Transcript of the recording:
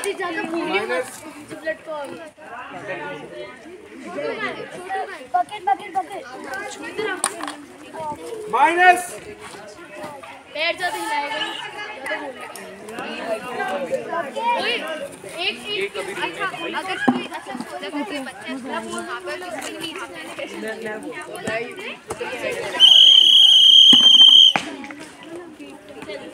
अच्छी ज्यादा भूली चिपलेट को बकेट बकेट बकेट माइनस पैर ज्यादा हिलाएगा एक अच्छा अगर कोई अच्छा अगर कोई बच्चा वहाँ पे तो उसके लिए